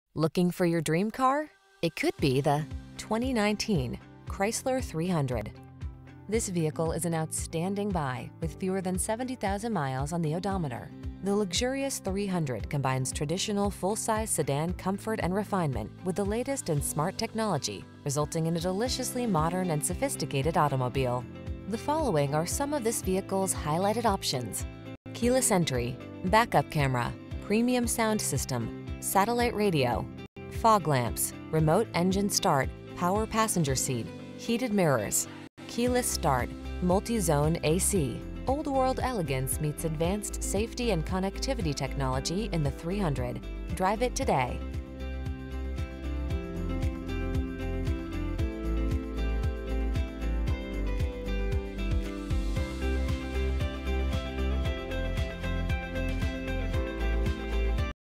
Looking for your dream car? It could be the 2019 Chrysler 300. This vehicle is an outstanding buy with fewer than 70,000 miles on the odometer. The luxurious 300 combines traditional full-size sedan comfort and refinement with the latest in smart technology, resulting in a deliciously modern and sophisticated automobile. The following are some of this vehicle's highlighted options: keyless entry, backup camera, premium sound system, satellite radio, fog lamps, remote engine start, power passenger seat, heated mirrors, keyless start, multi-zone AC. Old world elegance meets advanced safety and connectivity technology in the 300. Drive it today.